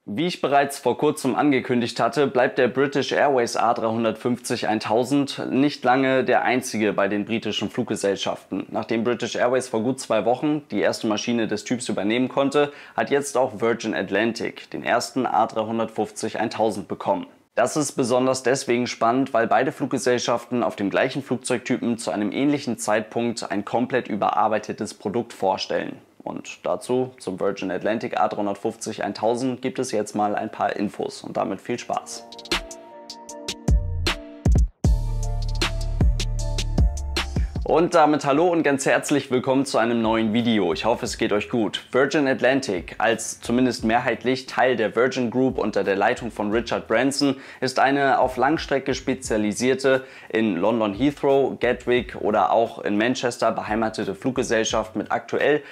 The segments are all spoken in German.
Wie ich bereits vor kurzem angekündigt hatte, bleibt der British Airways A350-1000 nicht lange der einzige bei den britischen Fluggesellschaften. Nachdem British Airways vor gut 2 Wochen die erste Maschine des Typs übernehmen konnte, hat jetzt auch Virgin Atlantic den ersten A350-1000 bekommen. Das ist besonders deswegen spannend, weil beide Fluggesellschaften auf dem gleichen Flugzeugtypen zu einem ähnlichen Zeitpunkt ein komplett überarbeitetes Produkt vorstellen. Und dazu, zum Virgin Atlantic A350-1000, gibt es jetzt mal ein paar Infos und damit viel Spaß. Und damit hallo und ganz herzlich willkommen zu einem neuen Video. Ich hoffe, es geht euch gut. Virgin Atlantic, als zumindest mehrheitlich Teil der Virgin Group unter der Leitung von Richard Branson, ist eine auf Langstrecke spezialisierte, in London Heathrow, Gatwick oder auch in Manchester beheimatete Fluggesellschaft mit aktuell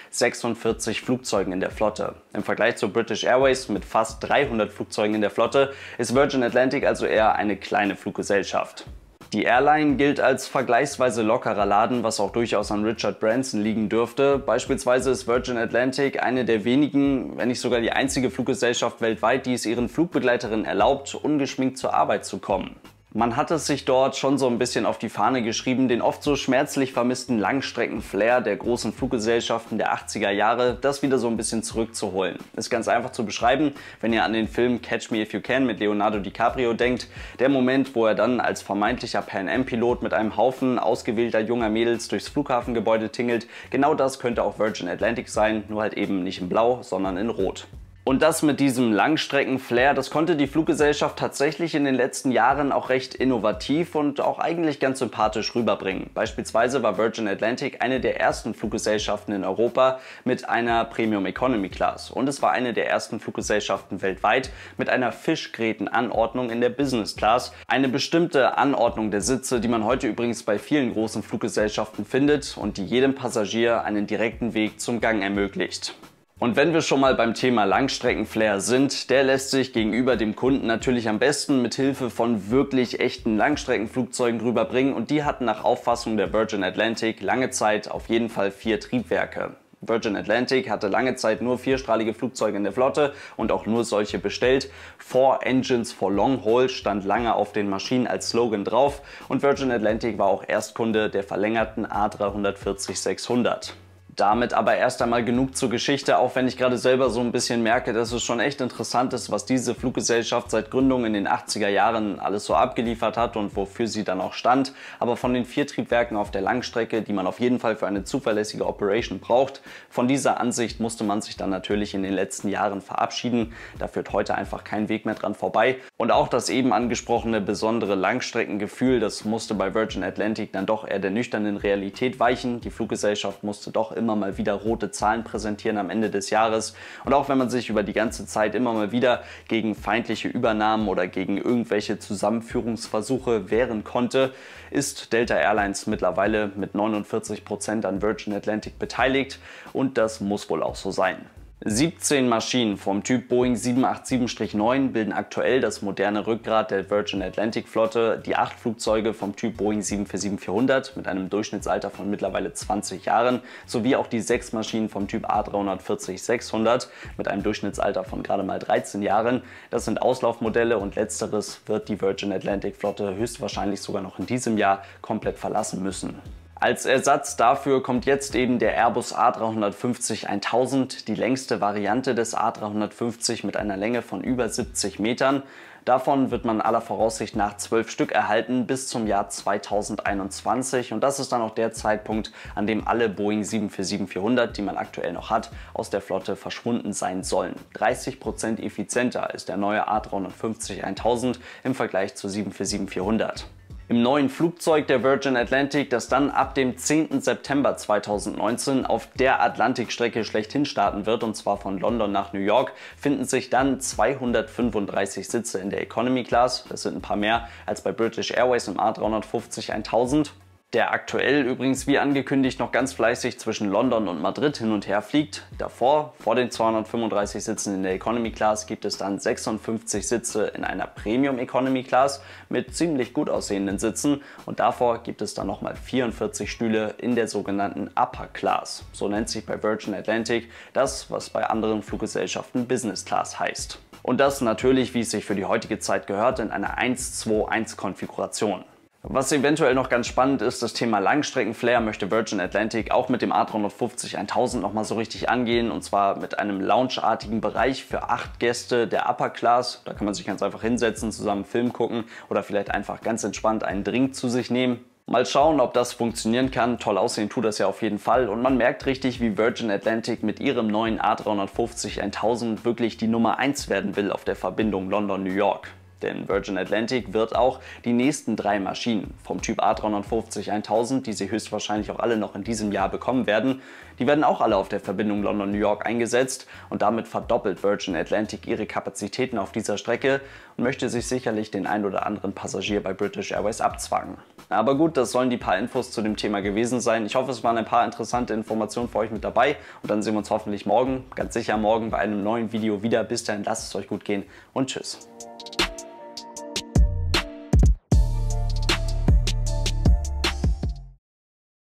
46 Flugzeugen in der Flotte. Im Vergleich zu British Airways mit fast 300 Flugzeugen in der Flotte ist Virgin Atlantic also eher eine kleine Fluggesellschaft. Die Airline gilt als vergleichsweise lockerer Laden, was auch durchaus an Richard Branson liegen dürfte. Beispielsweise ist Virgin Atlantic eine der wenigen, wenn nicht sogar die einzige Fluggesellschaft weltweit, die es ihren Flugbegleiterinnen erlaubt, ungeschminkt zur Arbeit zu kommen. Man hat es sich dort schon so ein bisschen auf die Fahne geschrieben, den oft so schmerzlich vermissten Langstrecken-Flair der großen Fluggesellschaften der 80er Jahre, das wieder so ein bisschen zurückzuholen. Ist ganz einfach zu beschreiben, wenn ihr an den Film Catch Me If You Can mit Leonardo DiCaprio denkt. Der Moment, wo er dann als vermeintlicher Pan-Am-Pilot mit einem Haufen ausgewählter junger Mädels durchs Flughafengebäude tingelt, genau das könnte auch Virgin Atlantic sein, nur halt eben nicht in Blau, sondern in Rot. Und das mit diesem Langstrecken-Flair, das konnte die Fluggesellschaft tatsächlich in den letzten Jahren auch recht innovativ und auch eigentlich ganz sympathisch rüberbringen. Beispielsweise war Virgin Atlantic eine der ersten Fluggesellschaften in Europa mit einer Premium Economy Class. Und es war eine der ersten Fluggesellschaften weltweit mit einer Fischgrätenanordnung in der Business Class. Eine bestimmte Anordnung der Sitze, die man heute übrigens bei vielen großen Fluggesellschaften findet und die jedem Passagier einen direkten Weg zum Gang ermöglicht. Und wenn wir schon mal beim Thema Langstreckenflair sind, der lässt sich gegenüber dem Kunden natürlich am besten mit Hilfe von wirklich echten Langstreckenflugzeugen rüberbringen und die hatten nach Auffassung der Virgin Atlantic lange Zeit auf jeden Fall 4 Triebwerke. Virgin Atlantic hatte lange Zeit nur 4-strahlige Flugzeuge in der Flotte und auch nur solche bestellt. 4 Engines for Long Haul stand lange auf den Maschinen als Slogan drauf und Virgin Atlantic war auch Erstkunde der verlängerten A340-600. Damit aber erst einmal genug zur Geschichte, auch wenn ich gerade selber so ein bisschen merke, dass es schon echt interessant ist, was diese Fluggesellschaft seit Gründung in den 80er Jahren alles so abgeliefert hat und wofür sie dann auch stand. Aber von den 4 Triebwerken auf der Langstrecke, die man auf jeden Fall für eine zuverlässige Operation braucht, von dieser Ansicht musste man sich dann natürlich in den letzten Jahren verabschieden. Da führt heute einfach kein Weg mehr dran vorbei. Und auch das eben angesprochene besondere Langstreckengefühl, das musste bei Virgin Atlantic dann doch eher der nüchternen Realität weichen. Die Fluggesellschaft musste doch immer mal wieder rote Zahlen präsentieren am Ende des Jahres. Und auch wenn man sich über die ganze Zeit immer mal wieder gegen feindliche Übernahmen oder gegen irgendwelche Zusammenführungsversuche wehren konnte, ist Delta Airlines mittlerweile mit 49% an Virgin Atlantic beteiligt und das muss wohl auch so sein. 17 Maschinen vom Typ Boeing 787-9 bilden aktuell das moderne Rückgrat der Virgin Atlantic Flotte. Die 8 Flugzeuge vom Typ Boeing 747-400 mit einem Durchschnittsalter von mittlerweile 20 Jahren sowie auch die 6 Maschinen vom Typ A340-600 mit einem Durchschnittsalter von gerade mal 13 Jahren. Das sind Auslaufmodelle und letzteres wird die Virgin Atlantic Flotte höchstwahrscheinlich sogar noch in diesem Jahr komplett verlassen müssen. Als Ersatz dafür kommt jetzt eben der Airbus A350-1000, die längste Variante des A350 mit einer Länge von über 70 Metern. Davon wird man aller Voraussicht nach 12 Stück erhalten bis zum Jahr 2021 und das ist dann auch der Zeitpunkt, an dem alle Boeing 747-400, die man aktuell noch hat, aus der Flotte verschwunden sein sollen. 30% effizienter ist der neue A350-1000 im Vergleich zu 747-400. Im neuen Flugzeug der Virgin Atlantic, das dann ab dem 10. September 2019 auf der Atlantikstrecke schlechthin starten wird, und zwar von London nach New York, finden sich dann 235 Sitze in der Economy Class. Das sind ein paar mehr als bei British Airways im A350-1000. Der aktuell übrigens wie angekündigt noch ganz fleißig zwischen London und Madrid hin und her fliegt. Davor, vor den 235 Sitzen in der Economy Class, gibt es dann 56 Sitze in einer Premium Economy Class mit ziemlich gut aussehenden Sitzen und davor gibt es dann nochmal 44 Stühle in der sogenannten Upper Class. So nennt sich bei Virgin Atlantic das, was bei anderen Fluggesellschaften Business Class heißt. Und das natürlich, wie es sich für die heutige Zeit gehört, in einer 1-2-1-Konfiguration. Was eventuell noch ganz spannend ist, das Thema Langstreckenflair möchte Virgin Atlantic auch mit dem A350-1000 nochmal so richtig angehen, und zwar mit einem loungeartigen Bereich für 8 Gäste der Upper Class. Da kann man sich ganz einfach hinsetzen, zusammen Film gucken oder vielleicht einfach ganz entspannt einen Drink zu sich nehmen. Mal schauen, ob das funktionieren kann. Toll aussehen tut das ja auf jeden Fall. Und man merkt richtig, wie Virgin Atlantic mit ihrem neuen A350-1000 wirklich die Nummer 1 werden will auf der Verbindung London-New York. Denn Virgin Atlantic wird auch die nächsten 3 Maschinen vom Typ A350-1000, die sie höchstwahrscheinlich auch alle noch in diesem Jahr bekommen werden, die werden auch alle auf der Verbindung London-New York eingesetzt, und damit verdoppelt Virgin Atlantic ihre Kapazitäten auf dieser Strecke und möchte sich sicherlich den ein oder anderen Passagier bei British Airways abzwacken. Aber gut, das sollen die paar Infos zu dem Thema gewesen sein. Ich hoffe, es waren ein paar interessante Informationen für euch mit dabei, und dann sehen wir uns hoffentlich morgen, ganz sicher morgen, bei einem neuen Video wieder. Bis dahin, lasst es euch gut gehen und tschüss.